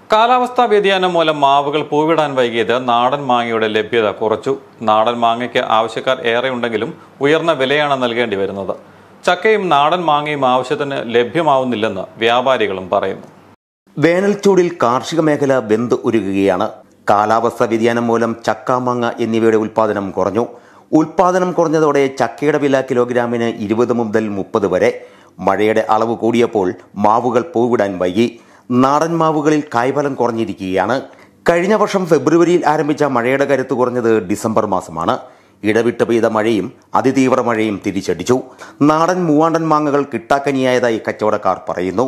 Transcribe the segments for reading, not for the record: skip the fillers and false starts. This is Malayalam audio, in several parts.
കാലാവസ്ഥാ വ്യതിയാനം മൂലം മാവുകൾ പൂവിടാൻ വൈകിയത് നാടൻ മാങ്ങയുടെ ലഭ്യത കുറച്ചു. നാടൻ മാങ്ങയ്ക്ക് ആവശ്യക്കാർ ഏറെയുണ്ടെങ്കിലും ഉയർന്ന വിലയാണ് നൽകേണ്ടി വരുന്നത്. ചക്കയും നാടൻ മാങ്ങയും ആവശ്യത്തിന് ലഭ്യമാവുന്നില്ലെന്ന് വ്യാപാരികളും പറയുന്നു. വേനൽച്ചൂടിൽ കാർഷിക മേഖല വെന്ത് ഉരുകുകയാണ്. കാലാവസ്ഥാ വ്യതിയാനം മൂലം ചക്ക, മാങ്ങ എന്നിവയുടെ ഉൽപ്പാദനം കുറഞ്ഞു. ഉൽപ്പാദനം കുറഞ്ഞതോടെ ചക്കയുടെ വില കിലോഗ്രാമിന് 20 മുതൽ 30 വരെ. മഴയുടെ അളവ് കൂടിയപ്പോൾ മാവുകൾ പൂവിടാൻ വൈകി. നാടൻ മാവുകളിൽ കായ്ഫലം കുറഞ്ഞിരിക്കുകയാണ്. കഴിഞ്ഞ വർഷം ഫെബ്രുവരിയിൽ ആരംഭിച്ച മഴയുടെ കരുത്ത് കുറഞ്ഞത് ഡിസംബർ മാസമാണ്. ഇടവിട്ട് പെയ്ത മഴയും അതിതീവ്ര മഴയും തിരിച്ചടിച്ചു. നാടൻ മൂവാണ്ടൻ മാങ്ങകൾ കിട്ടാക്കനിയായതായി കച്ചവടക്കാർ പറയുന്നു.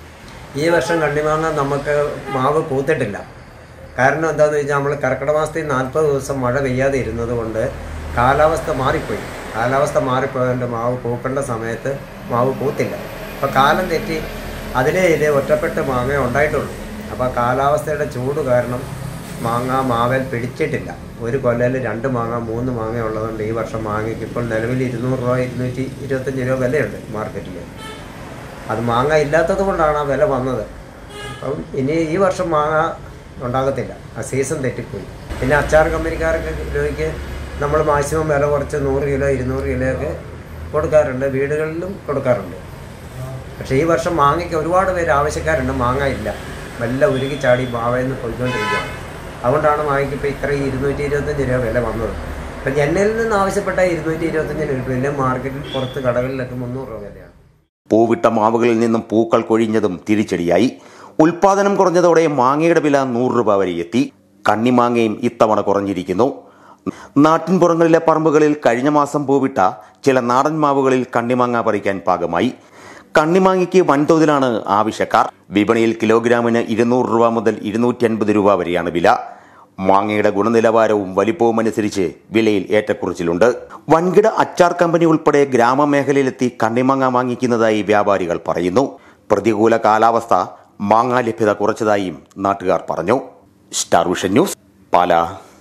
ഈ വർഷം കണ്ണിമാങ്ങ നമുക്ക് മാവ് പൂത്തിട്ടില്ല. കാരണം എന്താണെന്ന് വെച്ചാൽ നമ്മൾ കർക്കിടക മാസത്തിൽ 40 ദിവസം മഴ പെയ്യാതെ ഇരുന്നത് കൊണ്ട് കാലാവസ്ഥ മാറിപ്പോയി. കാലാവസ്ഥ മാറിപ്പോയതുകൊണ്ട് മാവ് പൂക്കേണ്ട സമയത്ത് മാവ് പൂത്തില്ല. അപ്പോൾ കാലം തെറ്റി അതിലേ ഒറ്റപ്പെട്ട മാങ്ങ ഉണ്ടായിട്ടുള്ളൂ. അപ്പോൾ കാലാവസ്ഥയുടെ ചൂട് കാരണം മാവേൽ പിടിച്ചിട്ടില്ല. ഒരു കൊല്ലയിൽ 2 മാങ്ങ 3 മാങ്ങ ഉള്ളതുകൊണ്ട് ഈ വർഷം മാങ്ങയ്ക്ക് ഇപ്പോൾ നിലവിൽ 200 രൂപ 225 രൂപ വിലയുണ്ട് മാർക്കറ്റിൽ. അത് മാങ്ങ ഇല്ലാത്തത് കൊണ്ടാണ് ആ വില വന്നത്. അപ്പം ഇനി ഈ വർഷം മാങ്ങ ഉണ്ടാകത്തില്ല. ആ സീസൺ തെറ്റിപ്പോയി. പിന്നെ അച്ചാർ കമ്പനിക്കാർക്ക് കിലോയ്ക്ക് നമ്മൾ മാക്സിമം വില കുറച്ച് 100 കിലോ 200 കിലോ ഒക്കെ കൊടുക്കാറുണ്ട്. വീടുകളിലും കൊടുക്കാറുണ്ട്. പക്ഷേ ഈ വർഷം മാങ്ങയ്ക്ക് ഒരുപാട് പേര് ആവശ്യക്കാരുണ്ട്. മാങ്ങ ഇല്ല. വല്ല ഉരുകി ചാടി മാവയെന്ന് പോയിക്കൊണ്ടിരിക്കുകയാണ്. അതുകൊണ്ടാണ് മാങ്ങയ്ക്ക് ഇപ്പോൾ ഇത്ര 225 രൂപ വില വന്നത്. അപ്പം എന്നിൽ നിന്ന് ആവശ്യപ്പെട്ട 225 കിട്ടില്ല. മാർക്കറ്റിൽ പുറത്ത് കടകളിലൊക്കെ 300 രൂപ വിലയാണ്. പൂവിട്ട മാവുകളിൽ നിന്നും പൂക്കൾ കൊഴിഞ്ഞതും തിരിച്ചടിയായി. ഉൽപ്പാദനം കുറഞ്ഞതോടെ മാങ്ങയുടെ വില 100 രൂപ വരെ എത്തി. കണ്ണിമാങ്ങയും ഇത്തവണ കുറഞ്ഞിരിക്കുന്നു. നാട്ടിൻപുറങ്ങളിലെ പറമ്പുകളിൽ കഴിഞ്ഞ മാസം പൂവിട്ട ചില നാടൻ മാവുകളിൽ കണ്ണിമാങ്ങ പറിക്കാൻ പാകമായി. കണ്ണിമാങ്ങയ്ക്ക് വൻതോതിലാണ് ആവശ്യക്കാർ. വിപണിയിൽ കിലോഗ്രാമിന് 200 രൂപ മുതൽ 250 രൂപ വരെയാണ് വില. മാങ്ങയുടെ ഗുണനിലവാരവും വലിപ്പവും അനുസരിച്ച് വിലയിൽ ഏറ്റക്കുറച്ചിലുണ്ട്. വൻകിട അച്ചാർ കമ്പനി ഉൾപ്പെടെ ഗ്രാമമേഖലയിലെത്തി കണ്ണിമാങ്ങ വാങ്ങിക്കുന്നതായി വ്യാപാരികൾ പറയുന്നു. പ്രതികൂല കാലാവസ്ഥ മാങ്ങാ ലഭ്യത കുറച്ചതായും നാട്ടുകാർ പറഞ്ഞു. Star Vision News, Pala.